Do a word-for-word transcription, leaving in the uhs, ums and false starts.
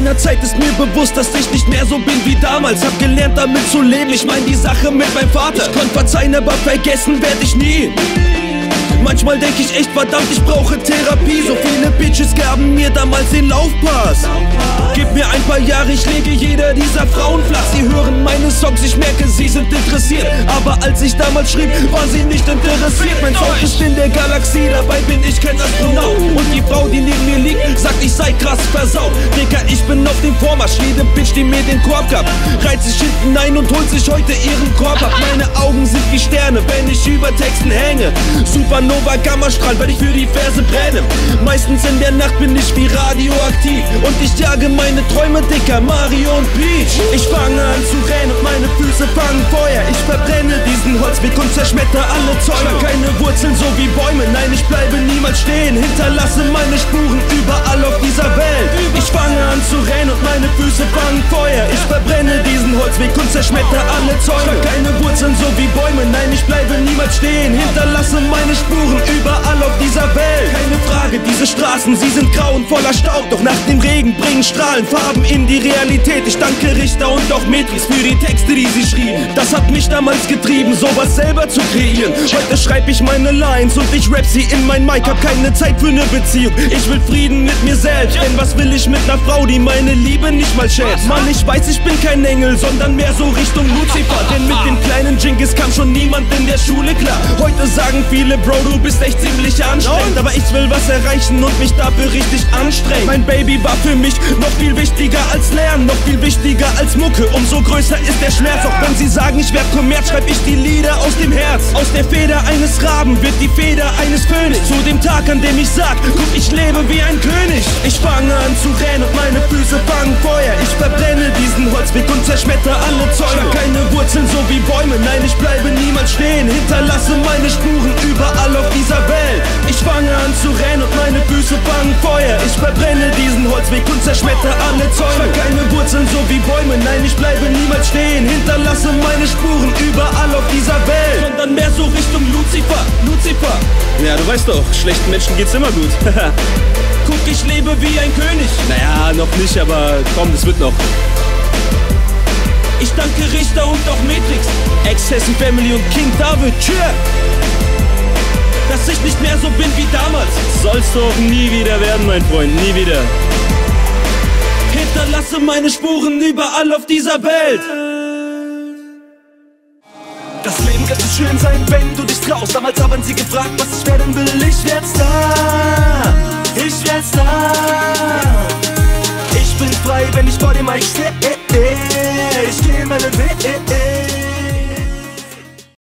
meiner Zeit ist mir bewusst, dass ich nicht mehr so bin wie damals. Hab gelernt damit zu leben, ich mein die Sache mit meinem Vater. Ich konnt verzeihen, aber vergessen werd ich nie. Manchmal denk ich echt, verdammt, ich brauche Therapie. So viele Bitches gaben mir damals den Laufpass. Gib mir ein paar Jahre, ich lege jeder dieser Frauen flach. Sie hören meine Songs, ich merke, sie sind interessiert. Aber als ich damals schrieb, war sie nicht interessiert. Mein Sound ist in der Galaxie, dabei bin ich kein Astronaut. Und die Frau, die neben mir liegt, sagt, ich sei krass versaut. Digga, ich bin auf dem Vormarsch, jede Bitch, die mir den Korb gab, reiht sich hinten ein und holt sich heute ihren Korb ab. Meine Augen sind wie Sterne, wenn ich über Texten hänge. Supernova, Gammastrahl, weil ich für die Verse brenne. Meistens in der Nacht bin ich wie radioaktiv. Und ich jage meine Träume, Dicker, Mario und Peach. Ich fange an zu rennen und meine Füße fangen Feuer. Ich verbrenne diesen Holzweg und zerschmetter alle Zäune. Keine Wurzeln so wie Bäume, nein, ich bleibe niemals stehen. Hinterlasse meine Spuren überall auf dieser Welt. Ich fange an zu rennen und meine Füße fangen Feuer. Ich verbrenne diesen Holzweg und zerschmetter alle Zäune. Keine Wurzeln so wie Bäume, nein, ich bleibe niemals stehen. Hinterlasse meine Spuren überall auf dieser Welt. Keine Frage, diese Straßen, sie sind grau und voller Staub. Doch nach dem Regen bringen Strahlen Farben in die Realität. Ich danke Richter und auch Metris für die Texte, die sie schrieben. Das hat mich damals getrieben, sowas selber zu kreieren. Heute schreib ich meine Lines und ich rap sie in mein Mic. Hab keine Zeit für ne Beziehung, ich will Frieden mit mir selbst. Denn was will ich mit ner Frau, die meine Liebe nicht mal schätzt? Mann, ich weiß, ich bin kein Engel, sondern mehr so Richtung Lucifer. Denn mit dem kleinen Jinkis kam schon niemand in der Schule klar. Heute sagen viele, Bro, du bist echt ziemlich anstrengend. Aber ich will was erreichen und mich dafür richtig anstrengen. Mein Baby war für mich noch viel wichtiger als Lernen, noch viel wichtiger als Mucke. Umso größer ist der Schmerz. Auch wenn sie sagen, ich werd Kommerz, schreib ich die Lieder aus dem Herz. Aus der Feder eines Raben wird die Feder eines Phönix. Zu dem Tag, an dem ich sag, guck, ich lebe wie ein König. Ich fange an zu rennen und meine Füße fangen Feuer. Ich verbrenne diesen Holzweg und zerschmetter alle Zäune. Keine Wurzeln so wie Bäume, nein, ich bleibe niemals stehen. Hinterlasse meine Spuren überall auf dieser Welt. Ich fange an zu rennen und meine Füße fangen Feuer. Ich verbrenne diesen Holzweg und zerschmetter alle Zäune. Keine Wurzeln so wie Bäume, nein, ich bleibe niemals stehen. Hinterlasse meine Spuren überall auf dieser Welt. Sondern mehr so Richtung Lucifer, Lucifer. Ja, du weißt doch, schlechten Menschen geht's immer gut. Guck, ich lebe wie ein König. Naja, noch nicht, aber komm, das wird noch. Ich danke Richter und auch Matrix, Ex-Hessen Family und King David, tschüss. Dass ich nicht mehr so bin wie damals. Sollst du auch nie wieder werden, mein Freund, nie wieder. Hinterlasse meine Spuren überall auf dieser Welt. Das Leben kann so schön sein, wenn du dich traust. Damals haben sie gefragt, was ich werden will. Ich werd's da, ich werd's da. Ich bin frei, wenn ich vor dem Mic stehe. Ich geh meinen Weg.